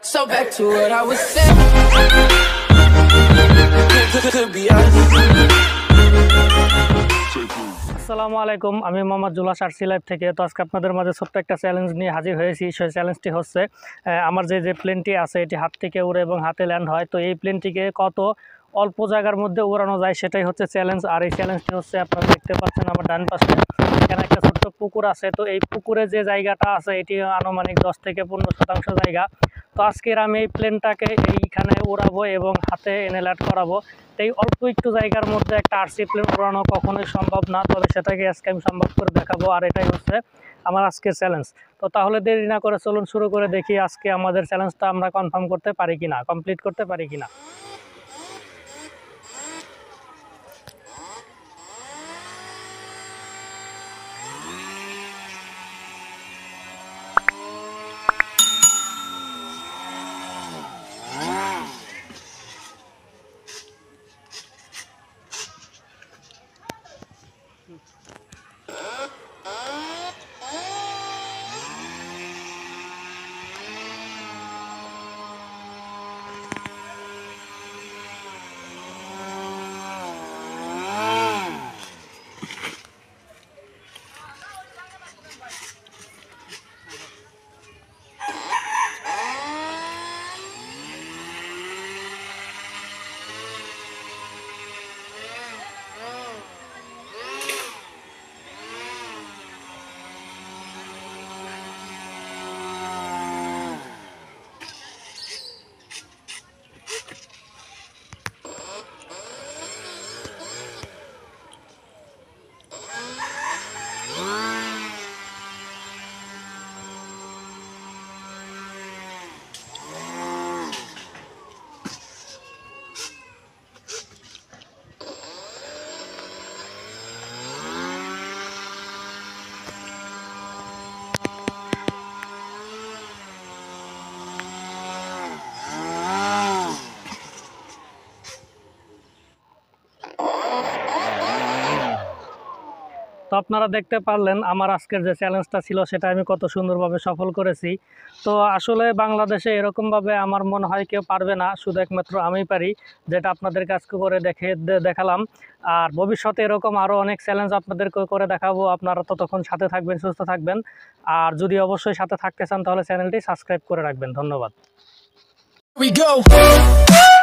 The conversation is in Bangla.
So back to what I was saying. Could be us. আসসালামু আলাইকুম, আমি মোহাম্মদ জুলাস আরসি লাইভ থেকে। তো আজকে আপনাদের মাঝে ছোট্ট একটা চ্যালেঞ্জ নিয়ে হাজির হয়েছি। সেই চ্যালেঞ্জটি হচ্ছে আমার যে প্লেনটি আছে এটি হাত থেকে উড়ে এবং হাতে ল্যান্ড হয়। তো এই প্লেনটিকে কত অল্প জায়গার মধ্যে উড়ানো যায় সেটাই হচ্ছে চ্যালেঞ্জ। আর এই চ্যালেঞ্জটি হচ্ছে আপনারা দেখতে পাচ্ছেন আমার ডান পাশে এখানে একটা ছোট্ট পুকুর আছে। তো এই পুকুরে যে জায়গাটা আছে এটি আনুমানিক 10 থেকে 15% জায়গা। তো আজকের আমি এই প্লেনটাকে এইখানে উড়াবো এবং হাতে এনে ল্যান্ড করাবো। এই অল্প একটু জায়গার মধ্যে একটা আরসি প্লেন উড়ানো কখনোই সম্ভব না, তবে সেটাকে আজকে আমি সম্ভব করে দেখাবো। আর এটাই হচ্ছে আমার আজকের চ্যালেঞ্জ। তো তাহলে দেরি না করে চলুন শুরু করে দেখি আজকে আমাদের চ্যালেঞ্জটা আমরা কনফার্ম করতে পারি কিনা, কমপ্লিট করতে পারি কিনা। তো আপনারা দেখতে পারলেন আমার আজকের যে চ্যালেঞ্জটা ছিল সেটা আমি কত সুন্দরভাবে সফল করেছি। তো আসলে বাংলাদেশে এরকমভাবে আমার মনে হয় কেউ পারবে না, শুধু একমাত্র আমিই পারি, যেটা আপনাদেরকে আজকে করে দেখালাম। আর ভবিষ্যতে এরকম আরও অনেক চ্যালেঞ্জ আপনাদেরকে করে দেখাবো। আপনারা ততক্ষণ সাথে থাকবেন, সুস্থ থাকবেন। আর যদি অবশ্যই সাথে থাকতে চান তাহলে চ্যানেলটি সাবস্ক্রাইব করে রাখবেন। ধন্যবাদ। We go.